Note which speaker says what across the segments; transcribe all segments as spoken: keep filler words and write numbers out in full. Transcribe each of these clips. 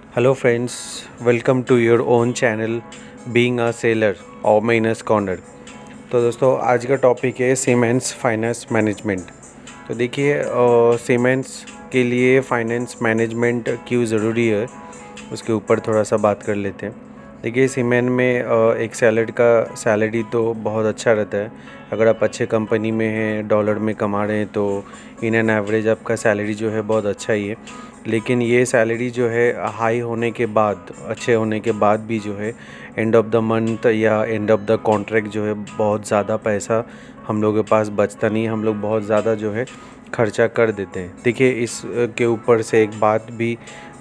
Speaker 1: Hello friends, welcome to your own channel Being a Sailor और minus corner. तो दोस्तों आज का टॉपिक है सीमेंस फाइनेंस मैनेजमेंट। तो देखिए सीमेंस के लिए फाइनेंस मैनेजमेंट क्यों ज़रूरी है उसके ऊपर थोड़ा सा बात कर लेते हैं। देखिए सीमेन में अ, एक सैलरी का सैलरी तो बहुत अच्छा रहता है। अगर आप अच्छे कंपनी में हैं, डॉलर में कमा रहे हैं, तो इन एन एवरेज आपका सैलरी जो है बहुत अच्छा ही है। लेकिन ये सैलरी जो है हाई होने के बाद, अच्छे होने के बाद भी जो है एंड ऑफ द मंथ या एंड ऑफ द कॉन्ट्रैक्ट जो है बहुत ज़्यादा पैसा हम लोगों के पास बचता नहीं। हम लोग बहुत ज़्यादा जो है खर्चा कर देते हैं। देखिए इस के ऊपर से एक बात भी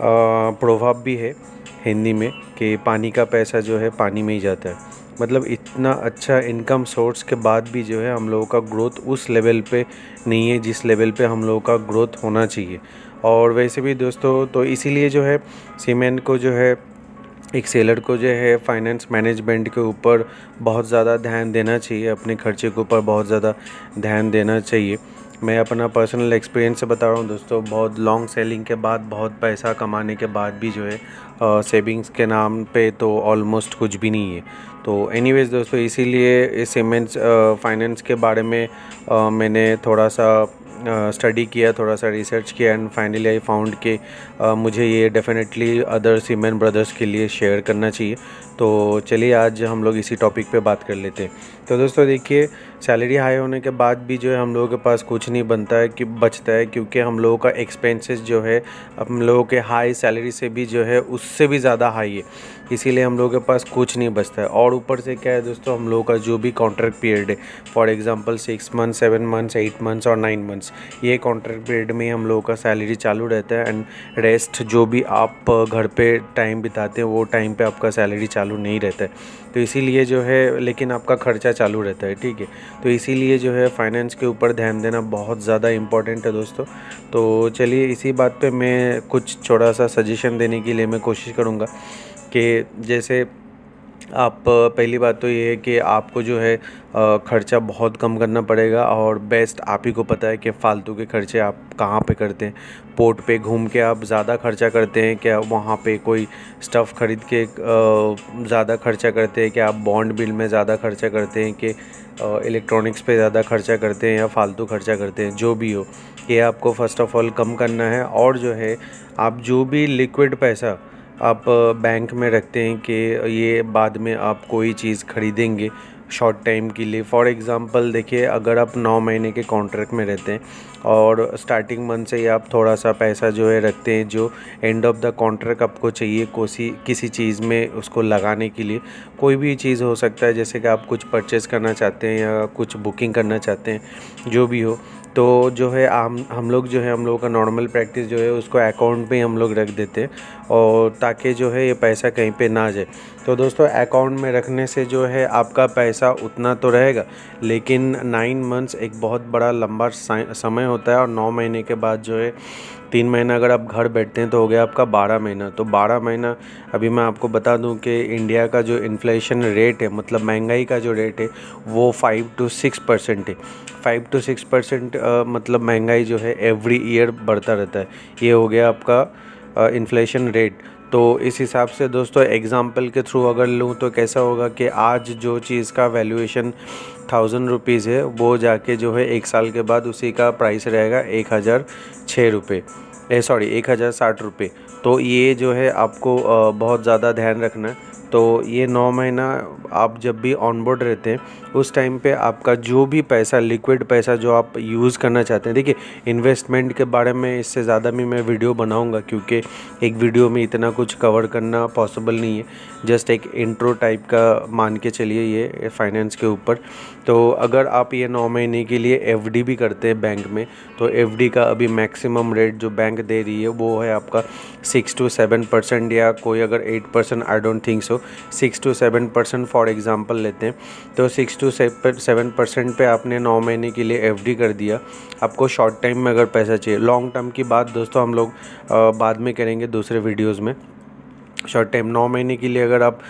Speaker 1: प्रभाव भी है हिंदी में कि पानी का पैसा जो है पानी में ही जाता है। मतलब इतना अच्छा इनकम सोर्स के बाद भी जो है हम लोगों का ग्रोथ उस लेवल पे नहीं है जिस लेवल पे हम लोगों का ग्रोथ होना चाहिए। और वैसे भी दोस्तों तो इसीलिए जो है सीमेंट को जो है एक सेलर को जो है फाइनेंस मैनेजमेंट के ऊपर बहुत ज़्यादा ध्यान देना चाहिए, अपने खर्चे के ऊपर बहुत ज़्यादा ध्यान देना चाहिए। मैं अपना पर्सनल एक्सपीरियंस से बता रहा हूँ दोस्तों, बहुत लॉन्ग सेलिंग के बाद, बहुत पैसा कमाने के बाद भी जो है सेविंग्स के नाम पे तो ऑलमोस्ट कुछ भी नहीं है। तो एनीवेज दोस्तों इसीलिए इस सीमेंट्स फाइनेंस के बारे में आ, मैंने थोड़ा सा स्टडी uh, किया, थोड़ा सा रिसर्च किया एंड फाइनली आई फाउंड कि uh, मुझे ये डेफिनेटली अदर सीमेन ब्रदर्स के लिए शेयर करना चाहिए। तो चलिए आज हम लोग इसी टॉपिक पे बात कर लेते हैं। तो दोस्तों देखिए सैलरी हाई होने के बाद भी जो है हम लोगों के पास कुछ नहीं बनता है कि बचता है, क्योंकि हम लोगों का एक्सपेंसेस जो है हम लोगों के हाई सैलरी से भी जो है उससे भी ज़्यादा हाई है। इसीलिए हम लोगों के पास कुछ नहीं बचता है। और ऊपर से क्या है दोस्तों, हम लोगों का जो भी कॉन्ट्रैक्ट पीरियड है, for example six month, seven months, eight months और नाइन मंथ्स, ये कॉन्ट्रैक्ट पीरियड में हम लोगों का सैलरी चालू रहता है। एंड रेस्ट जो भी आप घर पे टाइम बिताते हैं वो टाइम पे आपका सैलरी चालू नहीं रहता है। तो इसीलिए जो है, लेकिन आपका खर्चा चालू रहता है, ठीक है। तो इसीलिए जो है फाइनेंस के ऊपर ध्यान देना बहुत ज़्यादा इम्पॉर्टेंट है दोस्तों। तो चलिए इसी बात पे मैं कुछ थोड़ा सा सजेशन देने के लिए मैं कोशिश करूँगा कि जैसे आप, पहली बात तो ये है कि आपको जो है ख़र्चा बहुत कम करना पड़ेगा। और बेस्ट आप ही को पता है कि फ़ालतू के खर्चे आप कहाँ पे करते हैं। पोर्ट पे घूम के आप ज़्यादा खर्चा करते हैं क्या, वहाँ पे कोई स्टफ़ ख़रीद के ज़्यादा खर्चा करते हैं क्या, आप बॉन्ड बिल में ज़्यादा खर्चा करते हैं कि इलेक्ट्रॉनिक्स पे ज़्यादा खर्चा करते हैं या फालतू खर्चा करते हैं, जो भी हो, ये आपको फ़र्स्ट ऑफ़ ऑल कम करना है। और जो है आप जो भी लिक्विड पैसा आप बैंक में रखते हैं कि ये बाद में आप कोई चीज़ ख़रीदेंगे शॉर्ट टाइम के लिए। फॉर एग्ज़ाम्पल देखिए, अगर आप नौ महीने के कॉन्ट्रैक्ट में रहते हैं और स्टार्टिंग मंथ से ही आप थोड़ा सा पैसा जो है रखते हैं जो एंड ऑफ द कॉन्ट्रैक्ट आपको चाहिए कोसी किसी चीज़ में उसको लगाने के लिए, कोई भी चीज़ हो सकता है, जैसे कि आप कुछ परचेज़ करना चाहते हैं या कुछ बुकिंग करना चाहते हैं, जो भी हो, तो जो है हम हम लोग जो है हम लोगों का नॉर्मल प्रैक्टिस जो है उसको अकाउंट में हम लोग रख देते हैं, और ताकि जो है ये पैसा कहीं पे ना जाए। तो दोस्तों अकाउंट में रखने से जो है आपका पैसा उतना तो रहेगा, लेकिन नाइन मंथ्स एक बहुत बड़ा लंबा समय होता है। और नौ महीने के बाद जो है तीन महीना अगर आप घर बैठते हैं तो हो गया आपका बारह महीना। तो बारह महीना, अभी मैं आपको बता दूं कि इंडिया का जो इन्फ्लेशन रेट है, मतलब महंगाई का जो रेट है, वो फाइव टू सिक्स परसेंट है। फाइव टू सिक्स परसेंट मतलब महंगाई जो है एवरी ईयर बढ़ता रहता है। ये हो गया आपका इन्फ्लेशन रेट। तो इस हिसाब से दोस्तों एग्ज़ाम्पल के थ्रू अगर लूँ तो कैसा होगा कि आज जो चीज़ का वैल्यूएशन थाउजेंड रुपीज़ है, वो जाके जो है एक साल के बाद उसी का प्राइस रहेगा एक हज़ार छः रुपये ए सॉरी एक हज़ार साठ रुपये। तो ये जो है आपको बहुत ज़्यादा ध्यान रखना है। तो ये नौ महीना आप जब भी ऑनबोर्ड रहते हैं उस टाइम पे आपका जो भी पैसा, लिक्विड पैसा जो आप यूज़ करना चाहते हैं, देखिए इन्वेस्टमेंट के बारे में इससे ज़्यादा भी मैं वीडियो बनाऊंगा, क्योंकि एक वीडियो में इतना कुछ कवर करना पॉसिबल नहीं है। जस्ट एक इंट्रो टाइप का मान के चलिए ये फाइनेंस के ऊपर। तो अगर आप ये नौ महीने के लिए एफडी भी करते हैं बैंक में, तो एफडी का अभी मैक्सिमम रेट जो बैंक दे रही है वो है आपका सिक्स टू सेवन परसेंट, या कोई अगर eight percent, I don't think so, six to seven percent for example लेते हैं। तो सिक्स टू सेवन परसेंट पे आपने नौ महीने के लिए एफडी कर दिया। आपको शॉर्ट टाइम में अगर पैसा चाहिए, लॉन्ग टर्म की बात दोस्तों हम लोग बाद में करेंगे दूसरे वीडियोज़ में। शॉर्ट टाइम नौ महीने के लिए अगर आप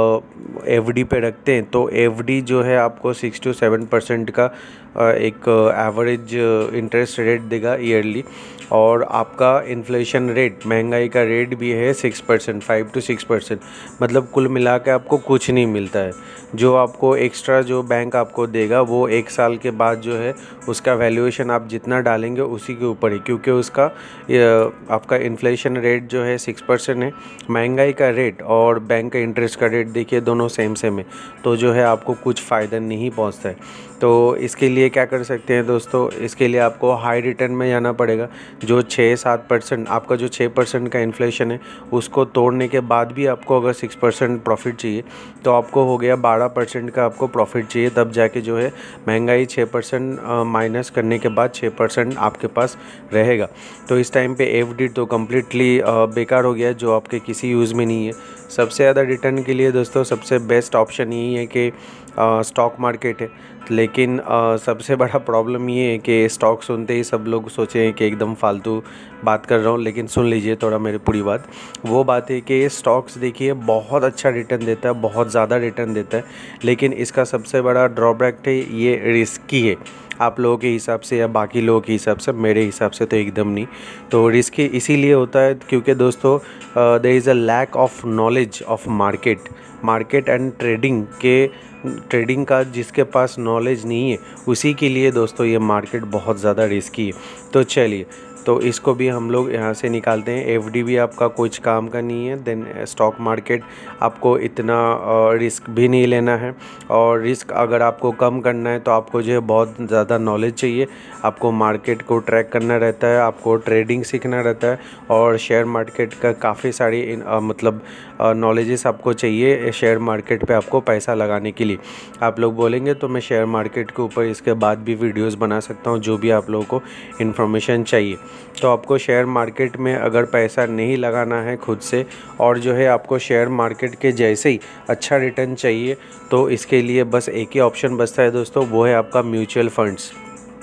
Speaker 1: एफडी पे रखते हैं तो एफडी जो है आपको सिक्स टू सेवन परसेंट का अ, एक एवरेज इंटरेस्ट रेट देगा ईयरली, और आपका इन्फ्लेशन रेट, महंगाई का रेट भी है six percent, five to six percent. मतलब कुल मिला के आपको कुछ नहीं मिलता है। जो आपको एक्स्ट्रा जो बैंक आपको देगा वो एक साल के बाद जो है उसका वैल्यूएशन आप जितना डालेंगे उसी के ऊपर ही, क्योंकि उसका ये, आपका इन्फ्लेशन रेट जो है सिक्स परसेंट है, महंगाई का रेट और बैंक का इंटरेस्ट का रेट देखिए दोनों सेम सेम है, तो जो है आपको कुछ फ़ायदा नहीं पहुंचता है। तो इसके लिए क्या कर सकते हैं दोस्तों, इसके लिए आपको हाई रिटर्न में जाना पड़ेगा। जो छः सात परसेंट आपका जो छः परसेंट का इन्फ्लेशन है उसको तोड़ने के बाद भी आपको अगर सिक्स परसेंट प्रॉफिट चाहिए तो आपको हो गया बारह परसेंट का आपको प्रॉफिट चाहिए, तब जाके जो है महंगाई छः परसेंट माइनस करने के बाद छः परसेंट आपके पास रहेगा। तो इस टाइम पे एफडी तो कम्प्लीटली बेकार हो गया है, जो आपके किसी यूज़ में नहीं है। सबसे ज़्यादा रिटर्न के लिए दोस्तों सबसे बेस्ट ऑप्शन यही है कि स्टॉक मार्केट है, लेकिन आ, सबसे बड़ा प्रॉब्लम ये है कि स्टॉक सुनते ही सब लोग सोचें कि एकदम फालतू बात कर रहा हूँ, लेकिन सुन लीजिए थोड़ा मेरी पूरी बात। वो बात है कि स्टॉक्स देखिए बहुत अच्छा रिटर्न देता है, बहुत ज़्यादा रिटर्न देता है, लेकिन इसका सबसे बड़ा ड्रॉबैक है ये रिस्की है। आप लोगों के हिसाब से या बाकी लोगों के हिसाब से, मेरे हिसाब से तो एकदम नहीं। तो रिस्की इसीलिए होता है क्योंकि दोस्तों there is a lack of knowledge of market market and trading के ट्रेडिंग का जिसके पास नॉलेज नहीं है उसी के लिए दोस्तों ये मार्केट बहुत ज़्यादा रिस्की है। तो चलिए, तो इसको भी हम लोग यहाँ से निकालते हैं। एफडी भी आपका कुछ काम का नहीं है, देन स्टॉक मार्केट आपको इतना रिस्क भी नहीं लेना है, और रिस्क अगर आपको कम करना है तो आपको जो है बहुत ज़्यादा नॉलेज चाहिए। आपको मार्केट को ट्रैक करना रहता है, आपको ट्रेडिंग सीखना रहता है, और शेयर मार्केट का काफ़ी सारी आ, मतलब नॉलेजेस आपको चाहिए शेयर मार्केट पे आपको पैसा लगाने के लिए। आप लोग बोलेंगे तो मैं शेयर मार्केट के ऊपर इसके बाद भी वीडियोस बना सकता हूँ, जो भी आप लोगों को इन्फॉर्मेशन चाहिए। तो आपको शेयर मार्केट में अगर पैसा नहीं लगाना है खुद से, और जो है आपको शेयर मार्केट के जैसे ही अच्छा रिटर्न चाहिए, तो इसके लिए बस एक ही ऑप्शन बचता है दोस्तों, वो है आपका म्यूचुअल फंड्स।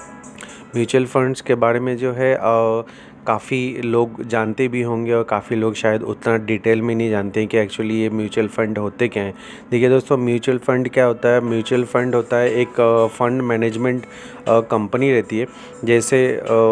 Speaker 1: म्यूचुअल फंड्स के बारे में जो है काफ़ी लोग जानते भी होंगे, और काफ़ी लोग शायद उतना डिटेल में नहीं जानते हैं कि एक्चुअली ये म्यूचुअल फ़ंड होते क्या हैं। देखिए दोस्तों, म्यूचुअल फ़ंड क्या होता है? म्यूचुअल फ़ंड होता है एक फ़ंड मैनेजमेंट कंपनी रहती है। जैसे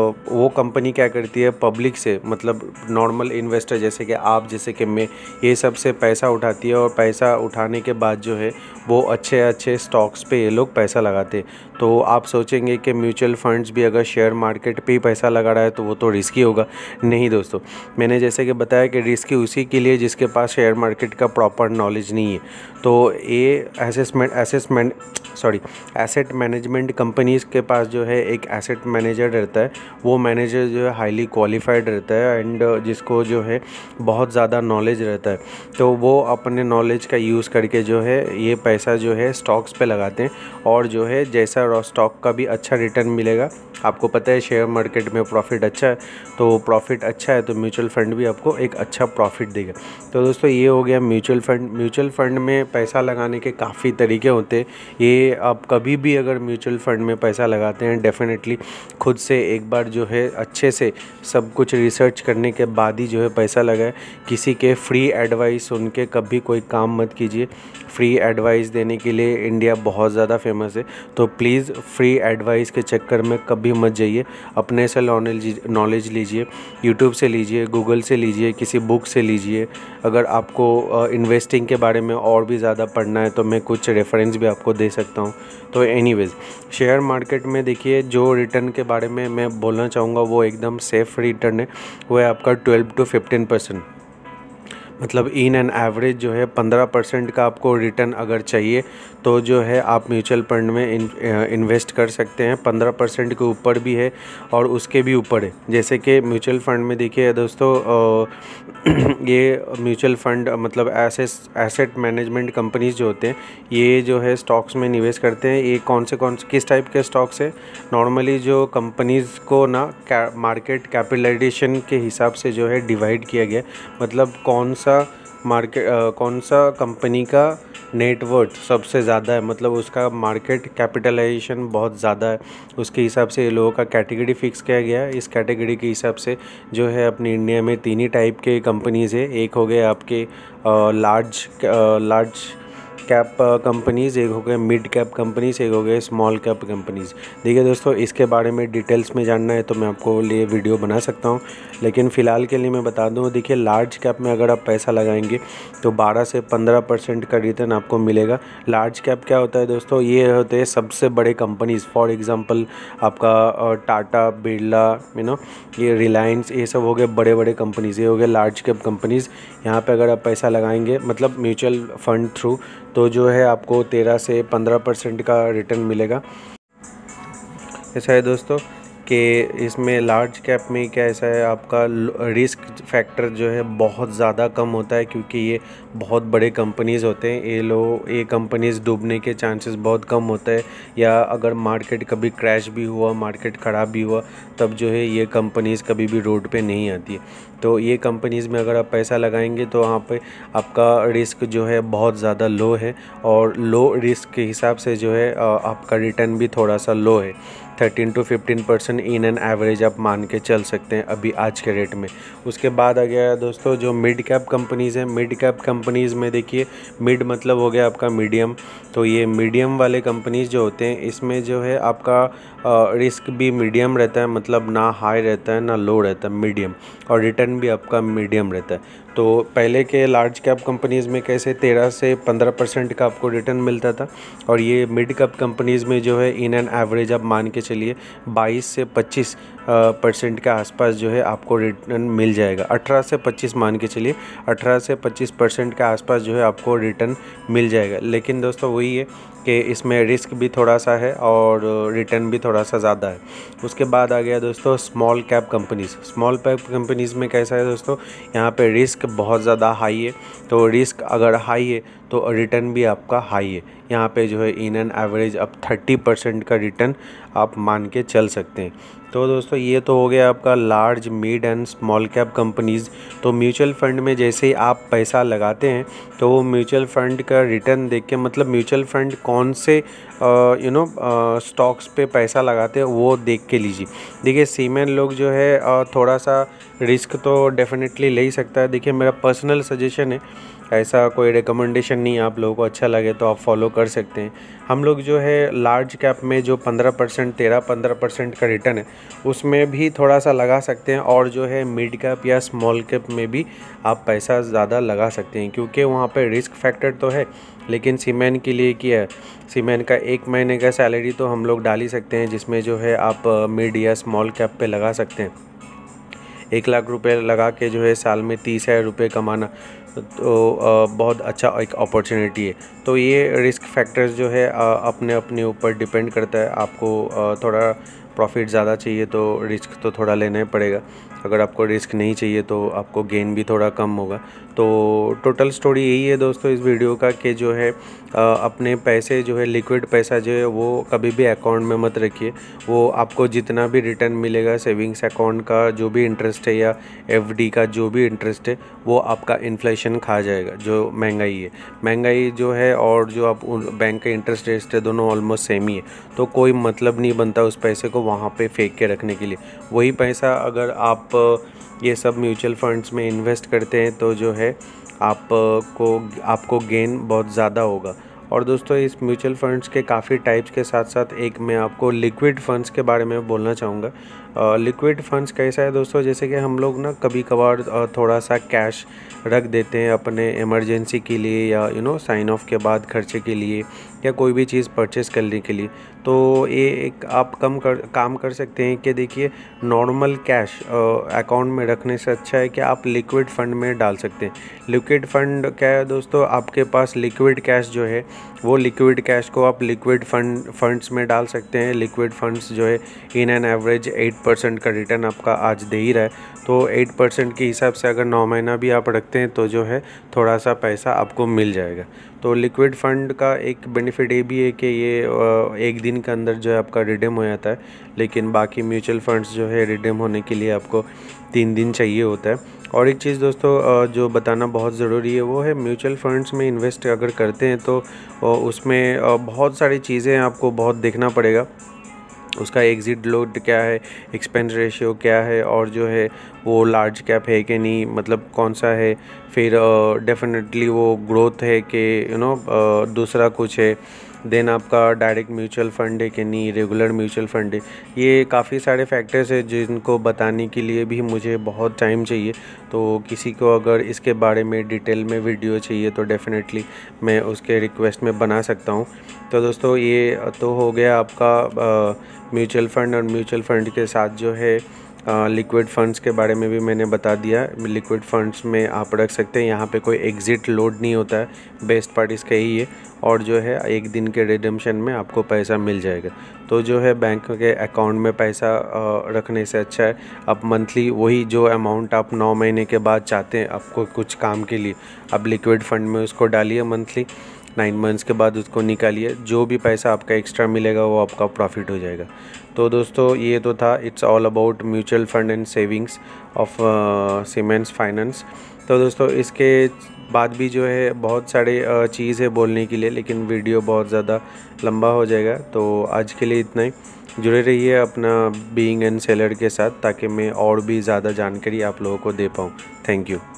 Speaker 1: वो कंपनी क्या करती है, पब्लिक से, मतलब नॉर्मल इन्वेस्टर जैसे कि आप, जैसे कि मैं, ये सब से पैसा उठाती है, और पैसा उठाने के बाद जो है वो अच्छे अच्छे स्टॉक्स पे ये लोग पैसा लगाते हैं। तो आप सोचेंगे कि म्यूचुअल फंड्स भी अगर शेयर मार्केट पे ही पैसा लगा रहा है तो वो तो रिस्की होगा। नहीं दोस्तों, मैंने जैसे कि बताया कि रिस्की उसी के लिए जिसके पास शेयर मार्केट का प्रॉपर नॉलेज नहीं है। तो ये assessment assessment sorry asset management companies के पास जो है एक एसेट मैनेजर रहता है। वो मैनेजर जो है हाईली क्वालिफाइड रहता है, एंड जिसको जो है बहुत ज़्यादा नॉलेज रहता है। तो वो अपने नॉलेज का यूज़ करके जो है ये पैसा जो है स्टॉक्स पे लगाते हैं, और जो है जैसा स्टॉक का भी अच्छा रिटर्न मिलेगा। आपको पता है शेयर मार्केट में प्रॉफिट अच्छा है, तो प्रॉफिट अच्छा है तो म्यूचुअल फंड भी आपको एक अच्छा प्रॉफिट देगा। तो दोस्तों ये हो गया म्यूचुअल फंड। म्यूचुअल फंड में पैसा लगाने के काफ़ी तरीके होते हैं। ये आप कभी भी अगर म्यूचुअल फंड में पैसा लगाते हैं, डेफिनेटली खुद से एक बार जो है अच्छे से सब कुछ रिसर्च करने के बाद ही जो है पैसा लगाए। किसी के फ्री एडवाइस सुन के कभी कोई काम मत कीजिए। फ्री एडवाइस देने के लिए इंडिया बहुत ज़्यादा फेमस है, तो प्लीज़ फ्री एडवाइस के चक्कर में कभी मत जाइए। अपने से नॉलेज नॉलेज लीजिए, यूट्यूब से लीजिए, गूगल से लीजिए, किसी बुक से लीजिए। अगर आपको इन्वेस्टिंग के बारे में और भी ज़्यादा पढ़ना है तो मैं कुछ रेफरेंस भी आपको दे सकता हूँ। तो एनीवेज़, शेयर मार्केट में देखिए जो रिटर्न के बारे में मैं बोलना चाहूँगा वो एकदम सेफ रिटर्न है। वो है आपका ट्वेल्व टू फिफ्टीन परसेंट, मतलब इन एन एवरेज जो है पंद्रह परसेंट का आपको रिटर्न अगर चाहिए तो जो है आप म्यूचुअल फंड में इन, इन्वेस्ट कर सकते हैं। पंद्रह परसेंट के ऊपर भी है और उसके भी ऊपर है। जैसे कि म्यूचुअल फंड में देखिए दोस्तों, ये म्यूचुअल फंड मतलब एसेट एसेट मैनेजमेंट कंपनीज जो होते हैं, ये जो है स्टॉक्स में निवेश करते हैं। ये कौन से कौन से किस टाइप के स्टॉक्स है? नॉर्मली जो कंपनीज़ को ना मार्केट कैपिटलाइजेशन के हिसाब से जो है डिवाइड किया गया, मतलब कौन सा मार्केट कौन सा कंपनी का नेटवर्थ सबसे ज़्यादा है, मतलब उसका मार्केट कैपिटलाइजेशन बहुत ज़्यादा है, उसके हिसाब से ये लोगों का कैटेगरी फिक्स किया गया है। इस कैटेगरी के हिसाब से जो है अपनी इंडिया में तीन ही टाइप के कंपनीज़ है। एक हो गए आपके लार्ज लार्ज कैप कंपनीज़, एक हो गए मिड कैप कंपनीज़, एक हो गए स्मॉल कैप कंपनीज़। देखिए दोस्तों, इसके बारे में डिटेल्स में जानना है तो मैं आपको लिए वीडियो बना सकता हूँ, लेकिन फ़िलहाल के लिए मैं बता दूँ। देखिए, लार्ज कैप में अगर आप पैसा लगाएंगे तो बारह से पंद्रह परसेंट का रिटर्न आपको मिलेगा। लार्ज कैप क्या होता है दोस्तों? ये होते हैं सबसे बड़े कंपनीज़। फॉर एग्ज़ाम्पल आपका टाटा, बिरला, यू नो ये रिलायंस, ये सब हो गए बड़े बड़े कंपनीज़, ये हो गए लार्ज कैप कंपनीज़। यहाँ पे अगर आप पैसा लगाएंगे मतलब म्यूचुअल फंड थ्रू, तो जो है आपको तेरह से पंद्रह परसेंट का रिटर्न मिलेगा। ऐसा है दोस्तों कि इसमें लार्ज कैप में क्या ऐसा है, आपका रिस्क फैक्टर जो है बहुत ज़्यादा कम होता है, क्योंकि ये बहुत बड़े कंपनीज़ होते हैं। ये लोग ये कंपनीज़ डूबने के चांसेस बहुत कम होते हैं, या अगर मार्केट कभी क्रैश भी हुआ, मार्केट ख़राब भी हुआ, तब जो है ये कंपनीज़ कभी भी रोड पे नहीं आती है। तो ये कंपनीज़ में अगर आप पैसा लगाएंगे तो वहाँ पे आपका रिस्क जो है बहुत ज़्यादा लो है, और लो रिस्क के हिसाब से जो है आपका रिटर्न भी थोड़ा सा लो है। Thirteen to fifteen percent in an average आप मान के चल सकते हैं अभी आज के रेट में। उसके बाद आ गया दोस्तों जो मिड कैप कंपनीज़ हैं। मिड कैप कंपनीज़ में देखिए, मिड मतलब हो गया आपका मीडियम। तो ये मीडियम वाले कंपनीज़ जो होते हैं, इसमें जो है आपका रिस्क भी मीडियम रहता है, मतलब ना हाई रहता है ना लो रहता है, मीडियम, और रिटर्न भी आपका मीडियम रहता है। तो पहले के लार्ज कैप कंपनीज़ में कैसे तेरह से पंद्रह परसेंट का आपको रिटर्न मिलता था, और ये मिड कैप कंपनीज़ में जो है इन एन एवरेज आप मान के चलिए बाईस से पच्चीस परसेंट के आसपास जो है आपको रिटर्न मिल जाएगा। अठारह से पच्चीस मान के चलिए, अठारह से पच्चीस परसेंट के आसपास जो है आपको रिटर्न मिल जाएगा। लेकिन दोस्तों वही है कि इसमें रिस्क भी थोड़ा सा है और रिटर्न भी थोड़ा सा ज़्यादा है। उसके बाद आ गया दोस्तों small cap companies. Small cap companies में कैसा है दोस्तों, यहाँ पे रिस्क बहुत ज़्यादा हाई है। तो रिस्क अगर हाई है तो रिटर्न भी आपका हाई है। यहाँ पे जो है इन एन एवरेज अब थर्टी परसेंट का रिटर्न आप मान के चल सकते हैं। तो दोस्तों ये तो हो गया आपका large, mid and small cap companies. तो म्यूचुअल फ़ंड में जैसे ही आप पैसा लगाते हैं तो वो म्यूचुअल फ़ंड का रिटर्न देख के, मतलब म्यूचुअल फ़ंड कौन से यू नो स्टॉक्स पे पैसा लगाते हैं वो देख के लीजिए। देखिए, सीमेन लोग जो है uh, थोड़ा सा रिस्क तो डेफिनेटली ले ही सकता है। देखिए, मेरा पर्सनल सजेशन है, ऐसा कोई रिकमेंडेशन नहीं है। आप लोगों को अच्छा लगे तो आप फॉलो कर सकते हैं। हम लोग जो है लार्ज कैप में जो पंद्रह परसेंट तेरह पंद्रह परसेंट का रिटर्न है उसमें भी थोड़ा सा लगा सकते हैं, और जो है मिड कैप या स्मॉल कैप में भी आप पैसा ज़्यादा लगा सकते हैं, क्योंकि वहाँ पे रिस्क फैक्टर तो है। लेकिन सीमेन के लिए क्या है, सीमेन का एक महीने का सैलरी तो हम लोग डाल ही सकते हैं, जिसमें जो है आप मिड या स्मॉल कैप पे लगा सकते हैं। एक लाख रुपए लगा के जो है साल में तीस हज़ार रुपये कमाना तो बहुत अच्छा एक अपॉर्चुनिटी है। तो ये रिस्क फैक्टर्स जो है अपने अपने ऊपर डिपेंड करता है। आपको थोड़ा प्रॉफिट ज़्यादा चाहिए तो रिस्क तो थोड़ा लेना ही पड़ेगा, अगर आपको रिस्क नहीं चाहिए तो आपको गेन भी थोड़ा कम होगा। तो टोटल स्टोरी यही है दोस्तों इस वीडियो का, कि जो है अपने पैसे जो है लिक्विड पैसा जो है वो कभी भी अकाउंट में मत रखिए। वो आपको जितना भी रिटर्न मिलेगा सेविंग्स अकाउंट का जो भी इंटरेस्ट है या एफडी का जो भी इंटरेस्ट है वो आपका इन्फ्लेशन खा जाएगा। जो महंगाई है, महंगाई जो है और जो आप बैंक का इंटरेस्ट रेट है दोनों ऑलमोस्ट सेम ही है। तो कोई मतलब नहीं बनता उस पैसे को वहाँ पे फेंक के रखने के लिए। वही पैसा अगर आप ये सब म्यूचुअल फंड्स में इन्वेस्ट करते हैं तो जो है आपको आपको गेन बहुत ज़्यादा होगा। और दोस्तों इस म्यूचुअल फंड्स के काफ़ी टाइप्स के साथ साथ एक मैं आपको लिक्विड फंड्स के बारे में बोलना चाहूँगा। लिक्विड फंड्स कैसा है दोस्तों, जैसे कि हम लोग ना कभी कभार थोड़ा सा कैश रख देते हैं अपने इमरजेंसी के लिए, या यू नो साइन ऑफ के बाद खर्चे के लिए, या कोई भी चीज़ परचेज़ करने के लिए। तो ये एक आप कम कर काम कर सकते हैं कि देखिए, नॉर्मल कैश अकाउंट में रखने से अच्छा है कि आप लिक्विड फ़ंड में डाल सकते हैं। लिक्विड फ़ंड क्या है दोस्तों, आपके पास लिक्विड कैश जो है वो लिक्विड कैश को आप लिक्विड फंड फंड्स में डाल सकते हैं। लिक्विड फंड्स जो है in an average eight percent का रिटर्न आपका आज दे ही रहा है। तो एट परसेंट के हिसाब से अगर नौ महीना भी आप रखते हैं तो जो है थोड़ा सा पैसा आपको मिल जाएगा। तो लिक्विड फ़ंड का एक बेनिफिट ये भी है कि ये एक दिन के अंदर जो है आपका रिडीम हो जाता है, लेकिन बाकी म्यूचुअल फंड्स जो है रिडीम होने के लिए आपको तीन दिन चाहिए होता है। और एक चीज़ दोस्तों जो बताना बहुत ज़रूरी है वो है म्यूचुअल फंड्स में इन्वेस्ट अगर करते हैं तो उसमें बहुत सारी चीज़ें आपको बहुत देखना पड़ेगा। उसका एग्ज़िट लोड क्या है, एक्सपेंस रेशियो क्या है, और जो है वो लार्ज कैप है कि नहीं, मतलब कौन सा है, फिर डेफिनेटली वो ग्रोथ है कि यू नो दूसरा कुछ है, देन आपका डायरेक्ट म्यूचुअल फ़ंड है कि नहीं, रेगुलर म्यूचुअल फ़ंड है। ये काफ़ी सारे फैक्टर्स हैं जिनको बताने के लिए भी मुझे बहुत टाइम चाहिए। तो किसी को अगर इसके बारे में डिटेल में वीडियो चाहिए तो डेफिनेटली मैं उसके रिक्वेस्ट में बना सकता हूँ। तो दोस्तों ये तो हो गया आपका म्यूचुअल फ़ंड, और म्यूचुअल फ़ंड के साथ जो है लिक्विड फ़ंड्स के बारे में भी मैंने बता दिया। लिक्विड फ़ंड्स में आप रख सकते हैं, यहाँ पे कोई एग्ज़िट लोड नहीं होता है, बेस्ट पार्ट इसका यही है। और जो है एक दिन के रिडेम्पशन में आपको पैसा मिल जाएगा। तो जो है बैंक के अकाउंट में पैसा रखने से अच्छा है आप मंथली वही जो अमाउंट आप नौ महीने के बाद चाहते हैं आपको कुछ काम के लिए, आप लिक्विड फ़ंड में उसको डालिए मंथली, नाइन मंथ्स के बाद उसको निकालिए, जो भी पैसा आपका एक्स्ट्रा मिलेगा वो आपका प्रॉफिट हो जाएगा। तो दोस्तों ये तो था, it's all about mutual fund and savings of Siemens finance. तो दोस्तों इसके बाद भी जो है बहुत सारे चीज़ है बोलने के लिए, लेकिन वीडियो बहुत ज़्यादा लंबा हो जाएगा। तो आज के लिए इतना ही। जुड़े रहिए अपना बीइंग एंड सेलर के साथ ताकि मैं और भी ज़्यादा जानकारी आप लोगों को दे पाऊँ। Thank you.